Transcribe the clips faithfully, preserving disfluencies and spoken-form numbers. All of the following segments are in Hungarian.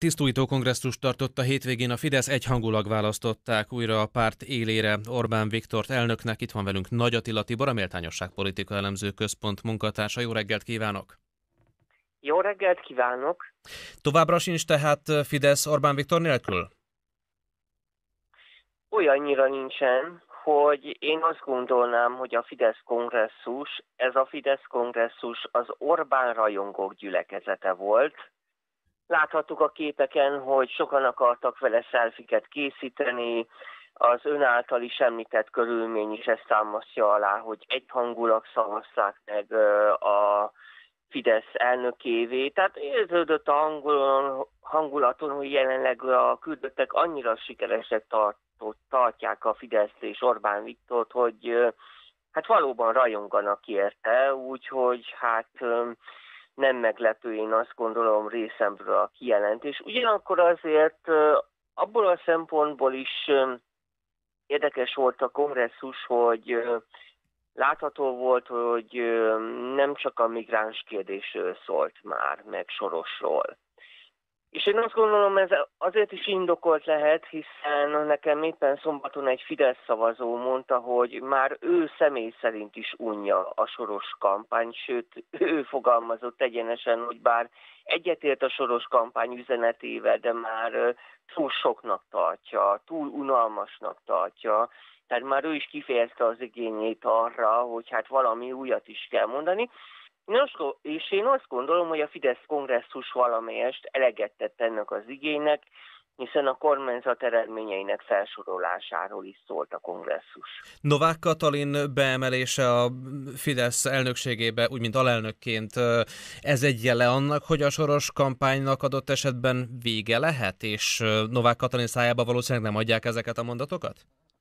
Tisztújtó kongresszust tartott a hétvégén a Fidesz, egyhangulag választották újra a párt élére Orbán Viktort elnöknek. Itt van velünk Nagy Attila Tibor, a Méltányosságpolitika Elemző Központ munkatársa. Jó reggelt kívánok! Jó reggelt kívánok! Továbbra sincs tehát Fidesz Orbán Viktor nélkül? Olyannyira nincsen, hogy én azt gondolnám, hogy a Fidesz kongresszus, ez a Fidesz kongresszus az Orbán rajongók gyülekezete volt. Láthattuk a képeken, hogy sokan akartak vele szelfiket készíteni, az ön által is említett körülmény is ezt támasztja alá, hogy egyhangulag szavazták meg a Fidesz elnökévé. Tehát érződött a hangulaton, hogy jelenleg a küldöttek annyira sikeresek tart, tartják a Fideszt és Orbán Viktort, hogy hát valóban rajonganak érte, úgyhogy hát nem meglepő, én azt gondolom részemről a kijelentés. Ugyanakkor azért abból a szempontból is érdekes volt a kongresszus, hogy látható volt, hogy nem csak a migráns kérdésről szólt már, meg Sorosról. És én azt gondolom, ez azért is indokolt lehet, hiszen nekem éppen szombaton egy Fidesz szavazó mondta, hogy már ő személy szerint is unja a Soros kampány, sőt, ő fogalmazott egyenesen, hogy bár egyetért a Soros kampány üzenetével, de már túl soknak tartja, túl unalmasnak tartja. Tehát már ő is kifejezte az igényét arra, hogy hát valami újat is kell mondani. És én azt gondolom, hogy a Fidesz kongresszus valamelyest eleget tett ennek az igénynek, hiszen a kormányzat eredményeinek felsorolásáról is szólt a kongresszus. Novák Katalin beemelése a Fidesz elnökségébe, úgy mint alelnökként, ez egy jele annak, hogy a Soros kampánynak adott esetben vége lehet, és Novák Katalin szájába valószínűleg nem adják ezeket a mondatokat?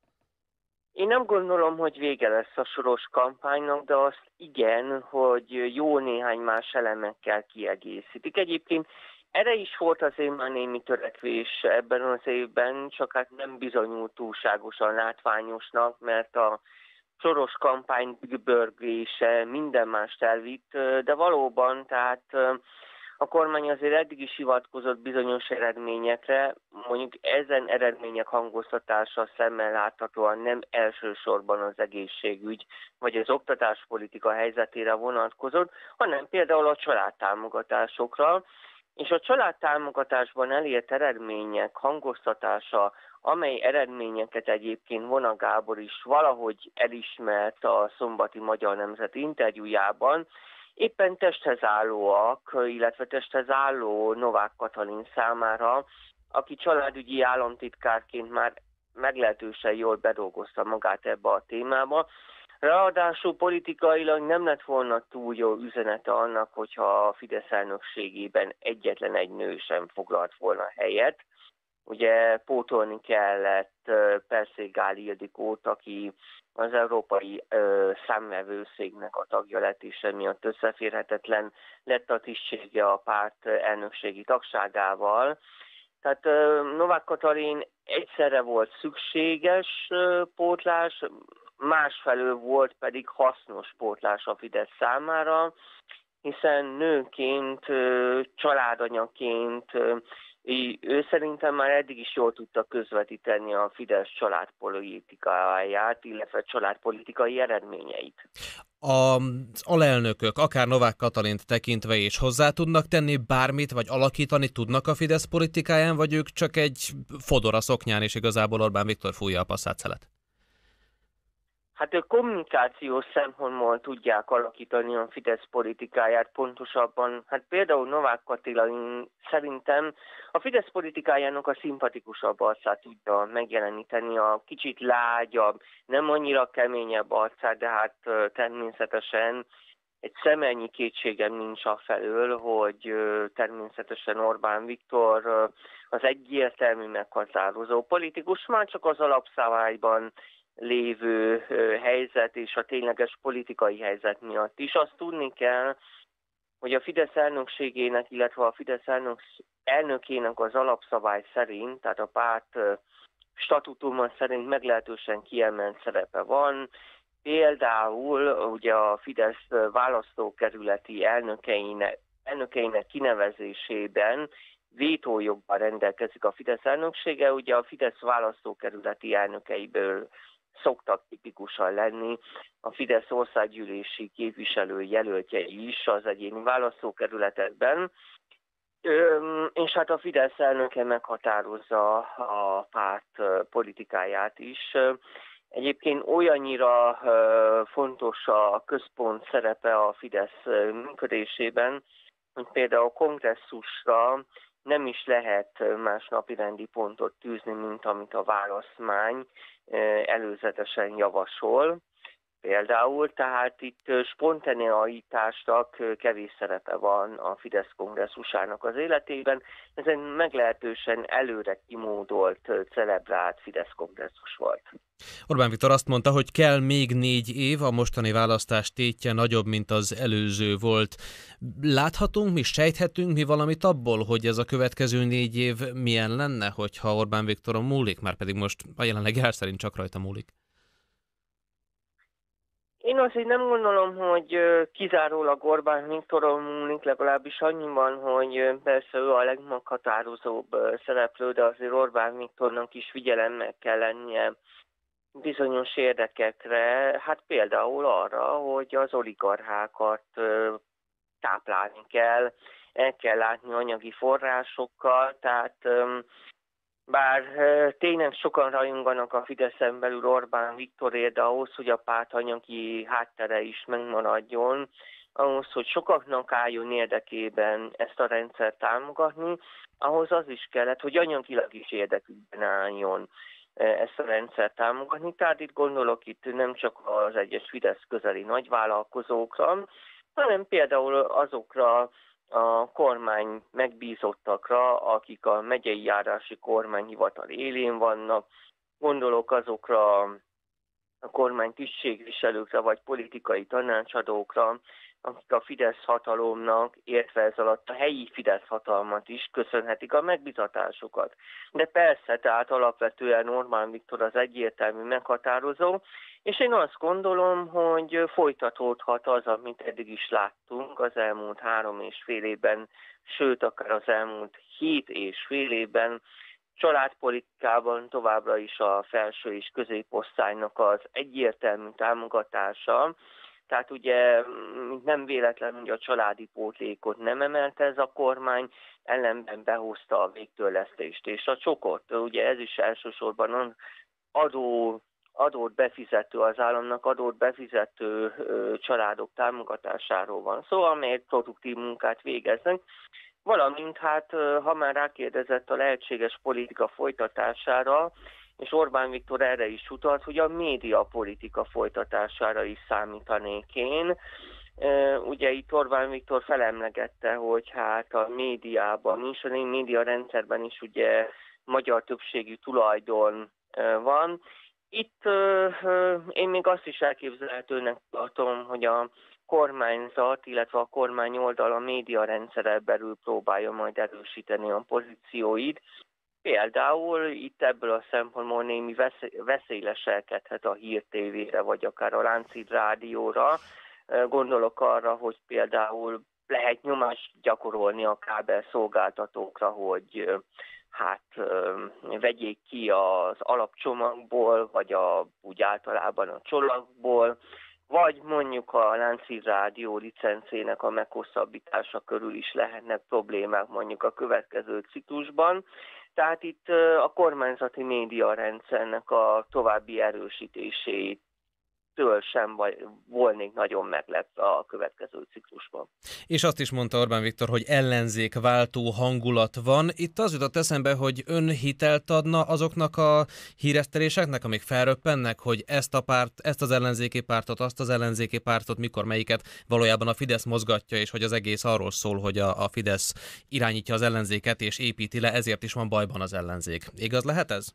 Én nem gondolom, hogy vége lesz a Soros kampánynak, de azt igen, hogy jó néhány más elemekkel kiegészítik. Egyébként erre is volt azért már némi törekvés ebben az évben, csak hát nem bizonyult túlságosan látványosnak, mert a Soros kampány bőrgése minden mást elvitt, de valóban, tehát a kormány azért eddig is hivatkozott bizonyos eredményekre, mondjuk ezen eredmények hangoztatása szemmel láthatóan nem elsősorban az egészségügy vagy az oktatáspolitika helyzetére vonatkozott, hanem például a családtámogatásokra, és a családtámogatásban elért eredmények hangoztatása, amely eredményeket egyébként Vona Gábor is valahogy elismert a szombati Magyar Nemzet interjújában, éppen testhez állóak, illetve testhez álló Novák Katalin számára, aki családügyi államtitkárként már meglehetősen jól bedolgozta magát ebbe a témába. Ráadásul politikailag nem lett volna túl jó üzenete annak, hogyha a Fidesz elnökségében egyetlen egy nő sem foglalt volna helyet. Ugye pótolni kellett Perszégál Ildikót, aki az Európai ö, Számvevőszéknek a tagja lett, és emiatt összeférhetetlen lett a tisztsége a párt elnökségi tagságával. Tehát ö, Novák Katalin egyszerre volt szükséges ö, pótlás, másfelől volt pedig hasznos pótlás a Fidesz számára, hiszen nőként, ö, családanyaként, ö, ő szerintem már eddig is jól tudta közvetíteni a Fidesz családpolitikáját, illetve családpolitikai eredményeit. Az alelnökök, akár Novák Katalint tekintve is hozzá tudnak tenni bármit, vagy alakítani tudnak a Fidesz politikáján, vagy ők csak egy fodor a szoknyán, és igazából Orbán Viktor fújja a passzát-szelet? Hát ők kommunikációs szempontból tudják alakítani a Fidesz politikáját, pontosabban, hát például Novák Katalin szerintem a Fidesz politikájának a szimpatikusabb arcát tudja megjeleníteni, a kicsit lágyabb, nem annyira keményebb arcát, de hát természetesen egy szemennyi kétségem nincs afelől, hogy természetesen Orbán Viktor az egyértelmű meghatározó politikus, már csak az alapszabályban lévő helyzet és a tényleges politikai helyzet miatt is. Azt tudni kell, hogy a Fidesz elnökségének, illetve a Fidesz elnök, elnökének az alapszabály szerint, tehát a párt statutuma szerint meglehetősen kiemelt szerepe van. Például ugye a Fidesz választókerületi elnökeinek, elnökeinek kinevezésében vétójoggal rendelkezik a Fidesz elnöksége. Ugye a Fidesz választókerületi elnökeiből szoktak tipikusan lenni a Fidesz országgyűlési képviselő jelöltjei is az egyéni választókerületekben, és hát a Fidesz elnöke meghatározza a párt politikáját is. Egyébként olyannyira fontos a központ szerepe a Fidesz működésében, hogy például a kongresszusra nem is lehet más napirendi pontot tűzni, mint amit a választmány előzetesen javasol. Például, tehát itt spontaneitásnak kevés szerepe van a Fidesz kongresszusának az életében. Ez egy meglehetősen előre kimódolt, celebrált Fidesz kongresszus volt. Orbán Viktor azt mondta, hogy kell még négy év, a mostani választás tétje nagyobb, mint az előző volt. Láthatunk, mi sejthetünk mi valamit abból, hogy ez a következő négy év milyen lenne, hogyha Orbán Viktoron múlik, már pedig most a jelenleg jár szerint csak rajta múlik? Én azért nem gondolom, hogy kizárólag Orbán Viktoron múlik, legalábbis annyiban, hogy persze ő a legmeghatározóbb szereplő, de azért Orbán Viktornak is figyelemmel kell lennie bizonyos érdekekre, hát például arra, hogy az oligarchákat táplálni kell, el kell látni anyagi forrásokkal, tehát bár tényleg sokan rajonganak a Fideszen belül Orbán Viktorért, de ahhoz, hogy a párt anyagi háttere is megmaradjon, ahhoz, hogy sokaknak álljon érdekében ezt a rendszert támogatni, ahhoz az is kellett, hogy anyagilag is érdekükben álljon ezt a rendszert támogatni. Tehát itt gondolok itt nem csak az egyes Fidesz közeli nagyvállalkozókra, hanem például azokra a kormány megbízottakra, akik a megyei járási kormányhivatal élén vannak, gondolok azokra a kormány tisztségviselőkre vagy politikai tanácsadókra, akik a Fidesz hatalomnak, értve ez alatt a helyi Fidesz hatalmat is köszönhetik a megbizatásokat. De persze, tehát alapvetően Orbán Viktor az egyértelmű meghatározó, és én azt gondolom, hogy folytatódhat az, amit eddig is láttunk az elmúlt három és fél évben, sőt, akár az elmúlt hét és fél évben, családpolitikában továbbra is a felső és középosztálynak az egyértelmű támogatása. Tehát ugye nem véletlen, hogy a családi pótlékot nem emelte ez a kormány, ellenben behozta a végtörlesztést és a csokot. Ugye ez is elsősorban adó, adót befizető az államnak, adót befizető családok támogatásáról van szó, amelyek produktív munkát végeznek. Valamint hát, ha már rákérdezett a lehetséges politika folytatására, és Orbán Viktor erre is utalt, hogy a médiapolitika folytatására is számítanék én. Ugye itt Orbán Viktor felemlegette, hogy hát a médiában is, a média rendszerben is ugye magyar többségű tulajdon van. Itt én még azt is elképzelhetőnek tartom, hogy a kormányzat, illetve a kormány oldal a média rendszeren belül próbálja majd erősíteni a pozícióit. Például itt ebből a szempontból némi veszély leselkedhet a Hír té vére, vagy akár a Láncid Rádióra. Gondolok arra, hogy például lehet nyomást gyakorolni a kábel szolgáltatókra, hogy hát vegyék ki az alapcsomagból, vagy a, úgy általában a csomagból, vagy mondjuk a Láncid Rádió licencének a meghosszabbítása körül is lehetnek problémák mondjuk a következő ciklusban. Tehát itt a kormányzati médiarendszernek a további erősítését től sem volnék nagyon meglepve a következő ciklusban. És azt is mondta Orbán Viktor, hogy ellenzékváltó hangulat van. Itt az jutott eszembe, hogy ön hitelt adna azoknak a híreszteléseknek, amik felröppennek, hogy ezt a párt, ezt az ellenzéki pártot, azt az ellenzéki pártot, mikor melyiket valójában a Fidesz mozgatja, és hogy az egész arról szól, hogy a, a Fidesz irányítja az ellenzéket és építi le, ezért is van bajban az ellenzék. Igaz lehet ez?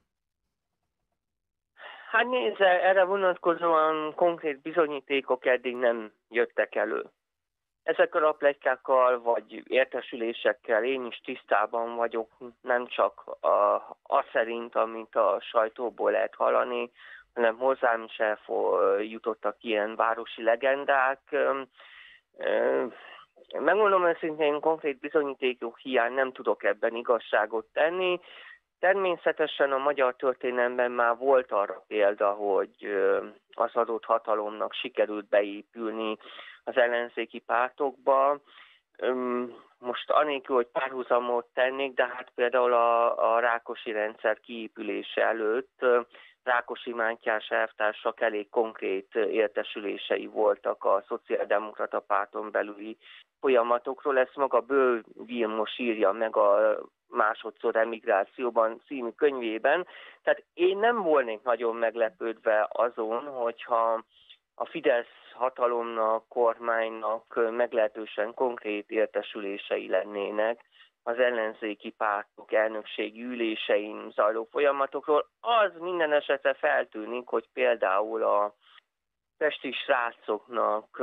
Hát nézze, erre vonatkozóan konkrét bizonyítékok eddig nem jöttek elő. Ezekkel a pletykákkal vagy értesülésekkel én is tisztában vagyok, nem csak a, az szerint, amit a sajtóból lehet hallani, hanem hozzám is eljutottak ilyen városi legendák. Megmondom őszintén, konkrét bizonyítékok hiány nem tudok ebben igazságot tenni. Természetesen a magyar történelemben már volt arra példa, hogy az adott hatalomnak sikerült beépülni az ellenzéki pártokba. Most anélkül, hogy párhuzamot tennék, de hát például a, a Rákosi rendszer kiépülése előtt Rákosi Mátyás elvtársak elég konkrét értesülései voltak a szociáldemokrata párton belüli folyamatokról. Ezt maga Böll Vilmos írja meg a Másodszor emigrációban című könyvében. Tehát én nem volnék nagyon meglepődve azon, hogyha a Fidesz hatalomnak, kormánynak meglehetősen konkrét értesülései lennének az ellenzéki pártok elnökségi ülésein zajló folyamatokról. Az minden esetre feltűnik, hogy például a pesti srácoknak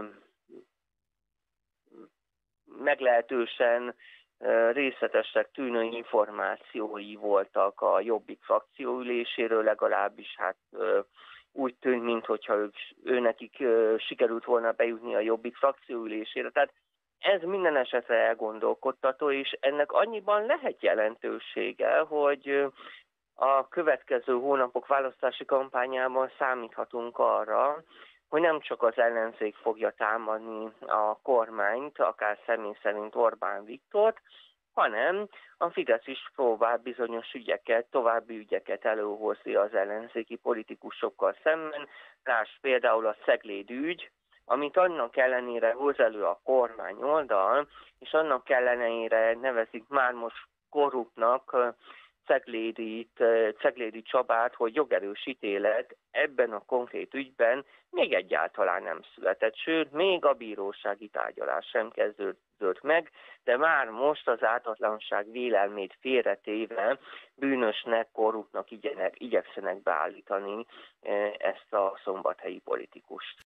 meglehetősen részletesek tűnő információi voltak a Jobbik frakció üléséről, legalábbis hát úgy tűnt, mintha ők, őnekik sikerült volna bejutni a Jobbik frakció ülésére. Tehát ez minden esetre elgondolkodtató, és ennek annyiban lehet jelentősége, hogy a következő hónapok választási kampányában számíthatunk arra, hogy nem csak az ellenzék fogja támadni a kormányt, akár személy szerint Orbán Viktort, hanem a Fidesz is próbál bizonyos ügyeket, további ügyeket előhozni az ellenzéki politikusokkal szemben. Lásd például a Cegléd ügy, amit annak ellenére hoz elő a kormány oldal, és annak ellenére nevezik már most korruptnak Ceglédit, Ceglédi Csabát, hogy jogerős ítélet ebben a konkrét ügyben még egyáltalán nem született, sőt, még a bírósági tárgyalás sem kezdődött meg, de már most az ártatlanság vélelmét félretéve bűnösnek, korruptnak igyenek, igyekszenek beállítani ezt a szombathelyi politikust.